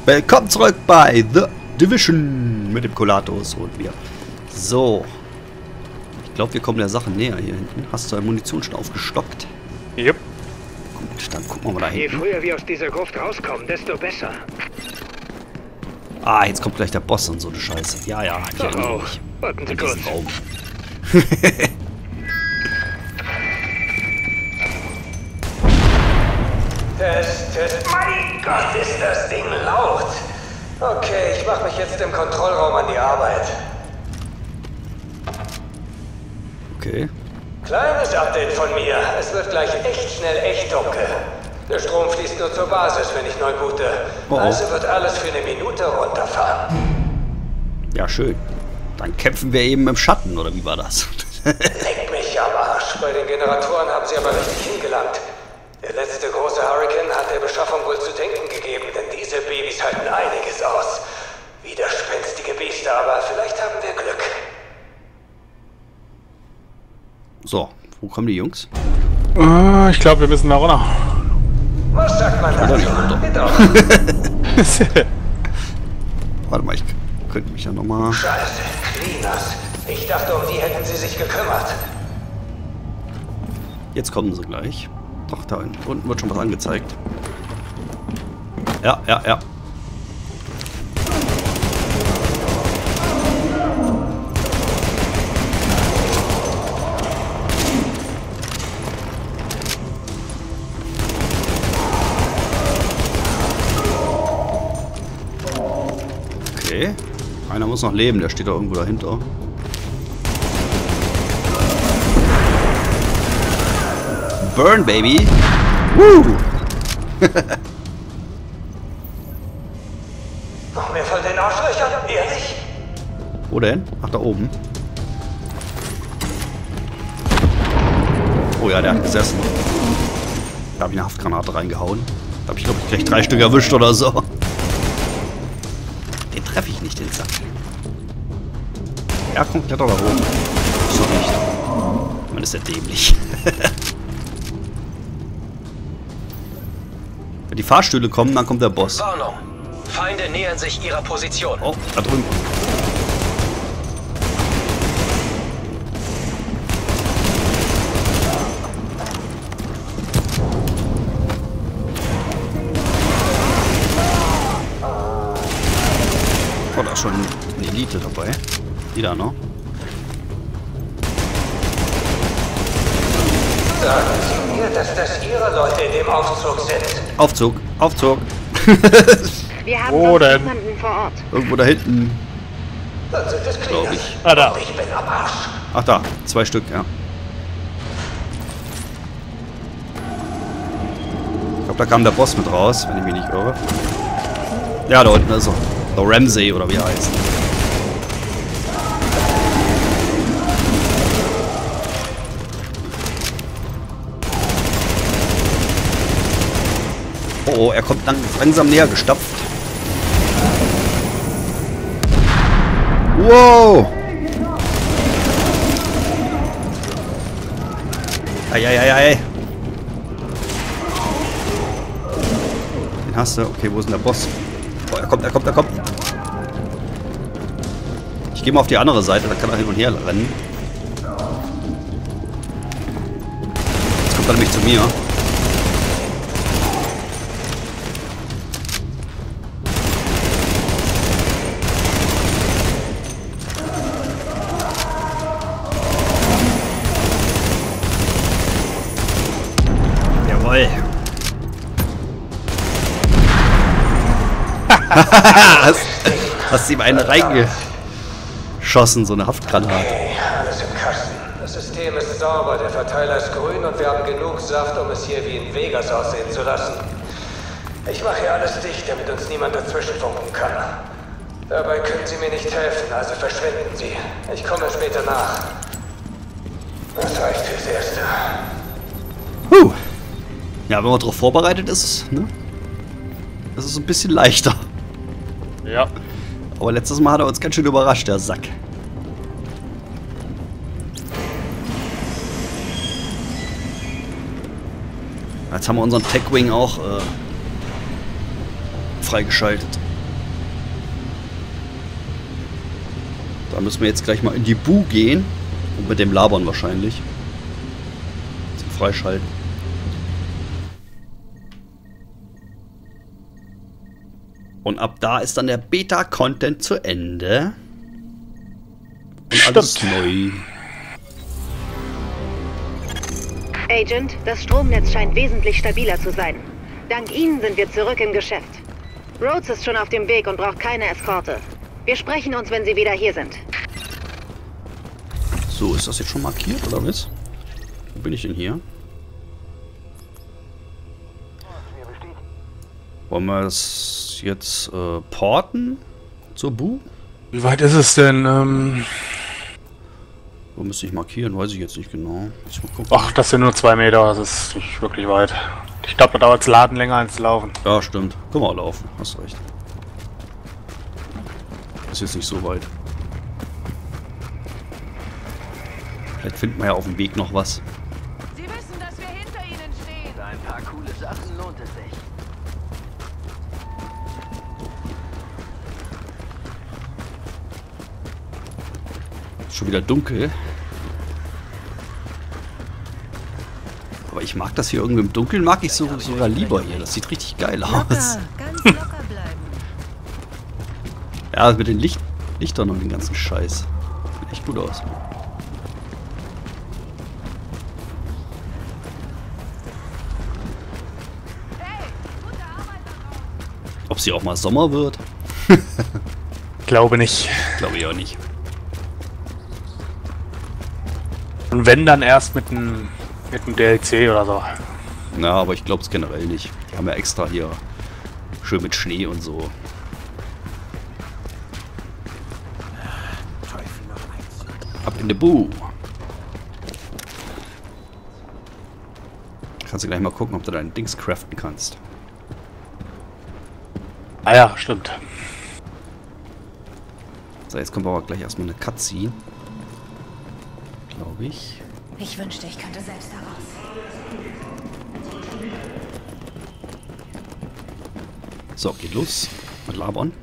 Willkommen zurück bei The Division mit dem Collatus und wir. So. Ich glaube, wir kommen der Sache näher hier hinten. Hast du deine Munition schon aufgestockt? Yep. Gut, dann gucken wir mal da Je hinten. früher wir aus dieser Gruft rauskommen, desto besser. Ah, jetzt kommt gleich der Boss und so eine Scheiße. Ja, ja, ich erinnere mich. Warten Sie An kurz. diesen Raum. Test. Mein Gott, ist das Ding laut. Okay, ich mache mich jetzt im Kontrollraum an die Arbeit. Okay. Kleines Update von mir. Es wird gleich echt schnell echt dunkel. Der Strom fließt nur zur Basis, wenn ich neu boote. Oh. Also wird alles für eine Minute runterfahren. Ja, schön. Dann kämpfen wir eben im Schatten, oder wie war das? Leck mich am Arsch. Bei den Generatoren haben sie aber richtig hingelangt. Der letzte große Hurricane hat der Beschaffung wohl zu denken gegeben, denn diese Babys halten einiges aus. Widerspenstige Biester, aber vielleicht haben wir Glück. So, wo kommen die Jungs? Ich glaube, wir müssen da runter. Was sagt man Oder nicht dazu? runter. Bitte. Warte mal, ich könnte mich ja nochmal... Scheiße, Cleaners. Ich dachte, um die hätten sie sich gekümmert. Jetzt kommen sie gleich. Doch, da unten wird schon was angezeigt. Ja. Okay. Einer muss noch leben, der steht da irgendwo dahinter. Burn, Baby! Woo! Noch mehr von den Arschlöchern? Ehrlich? Wo denn? Ach, da oben. Oh ja, der hat gesessen. Da habe ich eine Haftgranate reingehauen. Da habe ich, glaube ich, gleich 3 Stück erwischt oder so. Den treffe ich nicht, den Sack. Ja, komm, kletter da hoch. So nicht. Man ist ja dämlich. Wenn die Fahrstühle kommen, dann kommt der Boss. Warnung. Feinde nähern sich ihrer Position. Oh, da drüben. Oh, da ist schon eine Elite dabei. Die da noch. Sagen Sie mir, dass das Ihre Leute in dem Aufzug sind. Aufzug. Wir haben Wo sonst denn? niemanden vor Ort. Irgendwo da hinten, Dann sind es glaube Cleaners. ich. Ah, da. Und ich bin am Arsch. Ach da, 2 Stück, ja. Ich glaube, da kam der Boss mit raus, wenn ich mich nicht irre. Ja, da unten ist er. Der Ramsey, oder wie er heißt. Oh, er kommt langsam näher gestapft. Wow! Eieiei. Den hast du. Okay, wo ist denn der Boss? Oh, er kommt. Ich gehe mal auf die andere Seite, da kann er hin und her rennen. Jetzt kommt er nämlich zu mir. Jawohl. Hast ihm eine reingeschossen, so eine Haftgranate. Okay, alles im Kasten. Das System ist sauber, der Verteiler ist grün und wir haben genug Saft, um es hier wie in Vegas aussehen zu lassen. Ich mache hier alles dicht, damit uns niemand dazwischen funken kann. Dabei können Sie mir nicht helfen, also verschwinden Sie. Ich komme später nach. Das reicht fürs Erste. Ja, wenn man darauf vorbereitet ist, ne? Das ist ein bisschen leichter. Ja. Aber letztes Mal hat er uns ganz schön überrascht, der Sack. Jetzt haben wir unseren Tech Wing auch freigeschaltet. Da müssen wir jetzt gleich mal in die Bu gehen. Und mit dem labern wahrscheinlich. Zum Freischalten. Und ab da ist dann der Beta-Content zu Ende. Und alles neu. Agent, das Stromnetz scheint wesentlich stabiler zu sein. Dank Ihnen sind wir zurück im Geschäft. Rhodes ist schon auf dem Weg und braucht keine Eskorte. Wir sprechen uns, wenn Sie wieder hier sind. So, ist das jetzt schon markiert, oder was? Wo bin ich denn hier? Wollen wir es jetzt porten zur Bu? Wie weit ist es denn? Wo müsste ich markieren? Weiß ich jetzt nicht genau. Muss ich mal gucken. Ach, das sind nur 2 Meter, das ist nicht wirklich weit. Ich glaube, da dauert das Laden länger als Laufen. Ja, stimmt. Können wir laufen. Hast recht. Ist jetzt nicht so weit. Vielleicht finden wir ja auf dem Weg noch was. Sie wissen, dass wir hinter Ihnen stehen. Für ein paar coole Sachen lohnt es sich. Ist schon wieder dunkel. Aber ich mag das hier irgendwie im Dunkeln, mag ich sogar lieber hier. Das sieht richtig geil aus. Ganz locker bleiben. Ja, mit den Lichtern und den ganzen Scheiß. Sieht echt gut aus. Ob sie auch mal Sommer wird? Glaube nicht. Glaube ich auch nicht. Und wenn, dann erst mit einem DLC oder so. Na, aber ich glaube es generell nicht. Die haben ja extra hier schön mit Schnee und so. Ab in die Bu. Kannst du gleich mal gucken, ob du deinen Dings craften kannst. Ah ja, stimmt. So, jetzt kommt aber gleich erstmal eine Cutscene. Glaube ich. Ich wünschte, ich könnte selbst daraus. So, geht los. Mit Labern.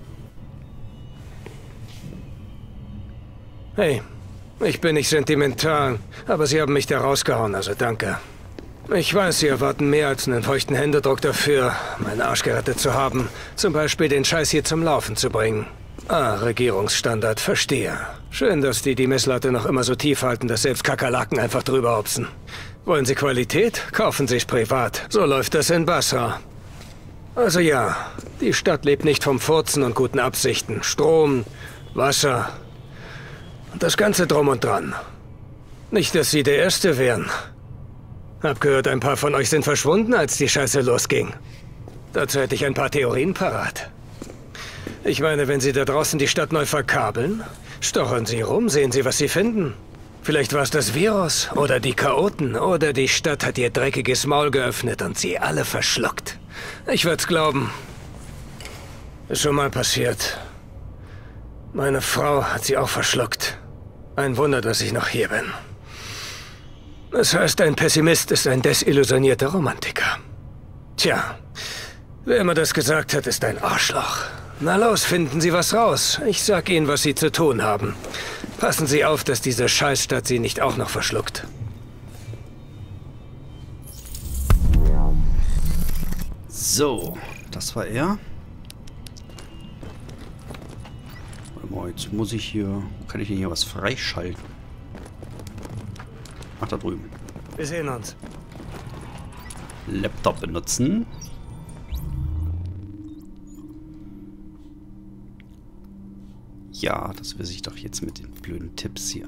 Hey, ich bin nicht sentimental, aber Sie haben mich da rausgehauen, also danke. Ich weiß, Sie erwarten mehr als einen feuchten Händedruck dafür, meinen Arsch gerettet zu haben. Zum Beispiel den Scheiß hier zum Laufen zu bringen. Ah, Regierungsstandard, verstehe. Schön, dass die Messlatte noch immer so tief halten, dass selbst Kakerlaken einfach drüber hopsen. Wollen Sie Qualität? Kaufen Sie es privat. So läuft das in Basra. Also ja, die Stadt lebt nicht vom Furzen und guten Absichten. Strom, Wasser und das Ganze drum und dran. Nicht, dass Sie der Erste wären. Hab gehört, ein paar von euch sind verschwunden, als die Scheiße losging. Dazu hätte ich ein paar Theorien parat. Ich meine, wenn Sie da draußen die Stadt neu verkabeln, stochern Sie rum, sehen Sie, was Sie finden. Vielleicht war es das Virus oder die Chaoten oder die Stadt hat ihr dreckiges Maul geöffnet und sie alle verschluckt. Ich würd's glauben. Ist schon mal passiert. Meine Frau hat sie auch verschluckt. Ein Wunder, dass ich noch hier bin. Das heißt, ein Pessimist ist ein desillusionierter Romantiker. Tja, wer immer das gesagt hat, ist ein Arschloch. Na los, finden Sie was raus. Ich sag Ihnen, was Sie zu tun haben. Passen Sie auf, dass diese Scheißstadt Sie nicht auch noch verschluckt. So, das war er. Warte mal, jetzt muss ich hier... Wo kann ich denn hier was freischalten? Ach, da drüben. Wir sehen uns. Laptop benutzen. Ja, das weiß ich doch jetzt mit den blöden Tipps hier.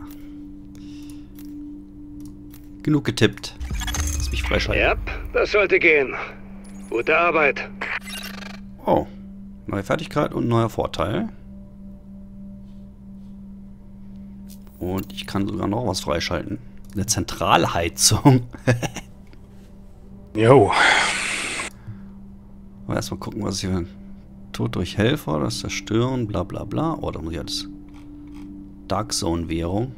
Genug getippt. Lass mich freischalten. Ja, das sollte gehen. Gute Arbeit. Oh, neue Fertigkeit und neuer Vorteil. Und ich kann sogar noch was freischalten. Eine Zentralheizung. Jo. Erstmal gucken, was hier... Tod durch Helfer, das Zerstören, bla bla bla. Oh, da muss ich alles... Dark Zone Währung.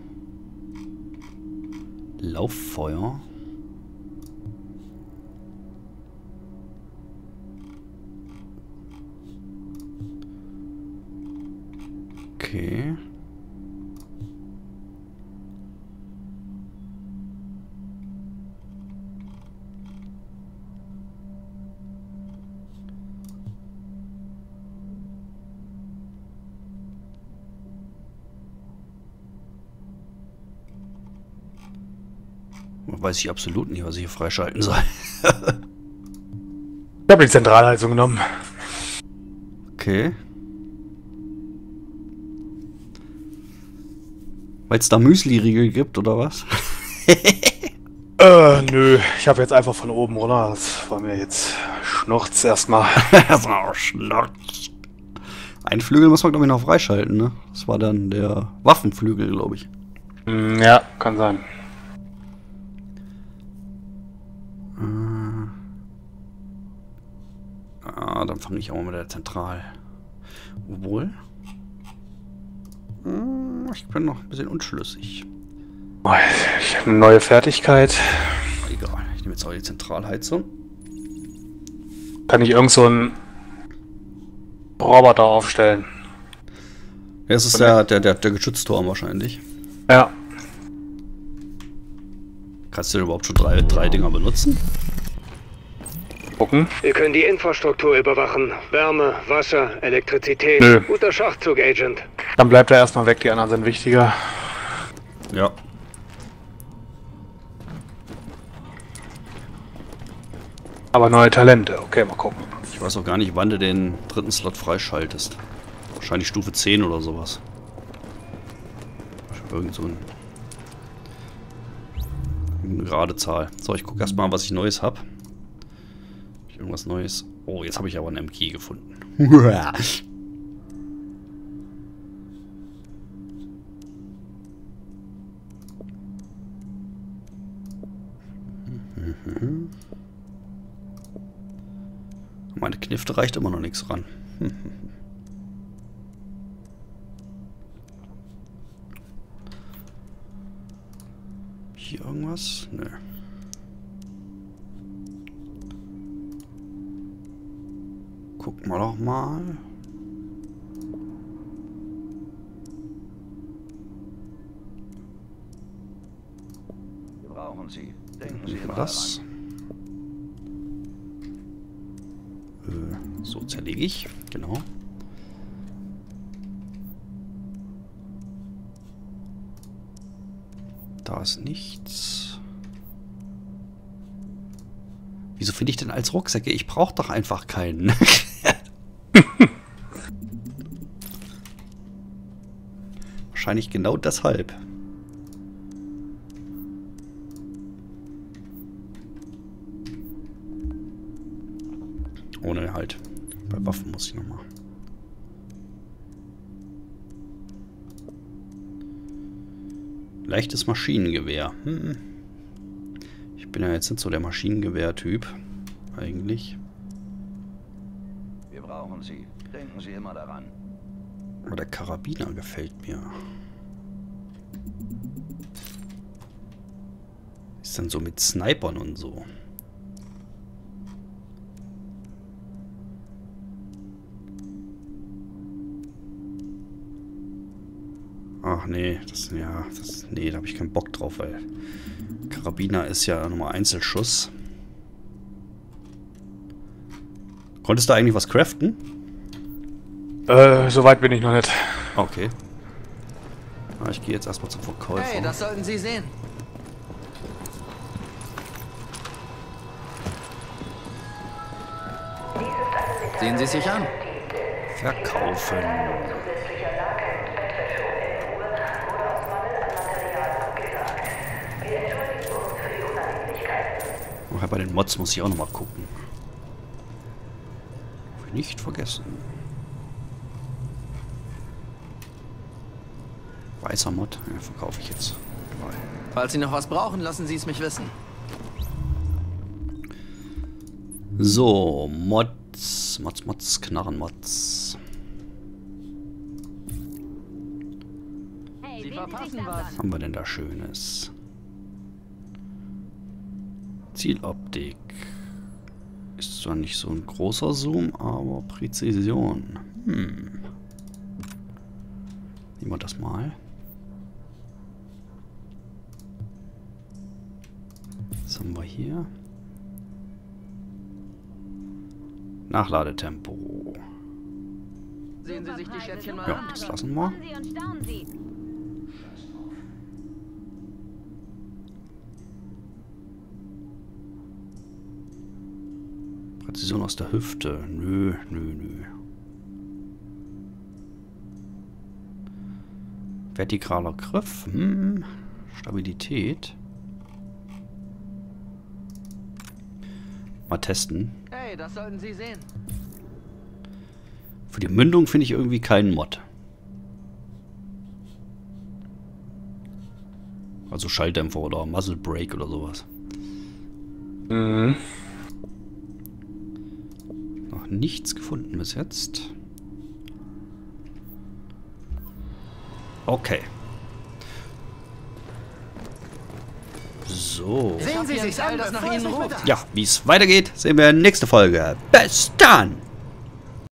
Lauffeuer. Okay. Weiß ich absolut nicht, was ich hier freischalten soll. Ich habe die Zentralheizung genommen. Okay. Weil es da Müsli-Riegel gibt, oder was? Nö. Ich habe jetzt einfach von oben runter. Das war mir jetzt Schnurz erstmal. Schnurz. Ein Flügel muss man, glaube ich, noch freischalten, ne? Das war dann der Waffenflügel, glaube ich. Ja, kann sein. Dann fange ich auch mal mit der Zentral. Obwohl. Ich bin noch ein bisschen unschlüssig. Ich habe eine neue Fertigkeit. Egal, ich nehme jetzt auch die Zentralheizung. Kann ich irgend so einen Roboter aufstellen? Ja, das ist der Geschützturm wahrscheinlich. Ja. Kannst du denn überhaupt schon drei Dinger benutzen? Gucken. Wir können die Infrastruktur überwachen. Wärme, Wasser, Elektrizität. Nö. Guter Schachzug, Agent. Dann bleibt er erstmal weg, die anderen sind wichtiger. Ja. Aber neue Talente, okay, mal gucken. Ich weiß auch gar nicht, wann du den dritten Slot freischaltest. Wahrscheinlich Stufe 10 oder sowas. Irgend so eine gerade Zahl. So, ich gucke erstmal, was ich Neues habe. Irgendwas Neues. Oh, jetzt habe ich aber einen M-Key gefunden. Meine Knifte reicht immer noch nichts ran. Hier irgendwas? Nö. Gucken wir doch mal. Wir brauchen Sie. Denken Sie immer Das. So zerlege ich. Genau. Da ist nichts. Wieso finde ich denn als Rucksäcke? Ich brauche doch einfach keinen. Wahrscheinlich genau deshalb. Ohne halt. Bei Waffen muss ich nochmal. Leichtes Maschinengewehr. Ich bin ja jetzt nicht so der Maschinengewehr-Typ. Eigentlich. Wir brauchen Sie. Denken Sie immer daran. Aber der Karabiner gefällt mir. Ist dann so mit Snipern und so. Ach nee, nee, da habe ich keinen Bock drauf, weil Karabiner ist ja nochmal Einzelschuss. Konntest du eigentlich was craften? So weit bin ich noch nicht. Okay. Ich gehe jetzt erstmal zum Verkäufer. Hey, das sollten Sie sehen. Sehen Sie es sich an. Verkaufen. Oh, bei den Mods muss ich auch nochmal gucken. Nicht vergessen. Weißer Mod, ja, verkaufe ich jetzt. Falls Sie noch was brauchen, lassen Sie es mich wissen. So, Mods, Knarrenmods. Hey, Sie sehen verpassen Sie sich das was. an. Was haben wir denn da Schönes? Zieloptik. Ist zwar nicht so ein großer Zoom, aber Präzision. Nehmen wir das mal. Was haben wir hier? Nachladetempo. Sehen Sie sich die Schätzchen mal Ja, an. das lassen wir. Kommen Sie und staunen Sie. Präzision aus der Hüfte. Nö. Vertikaler Griff. Stabilität. Mal testen. Hey, das sollten Sie sehen. Für die Mündung finde ich irgendwie keinen Mod. Also Schalldämpfer oder Muzzle Brake oder sowas. Mhm. Noch nichts gefunden bis jetzt. Okay. So. Sehen Sie sich an, das nach Ihnen ruft. Ja, wie es weitergeht, sehen wir in der nächsten Folge. Bis dann!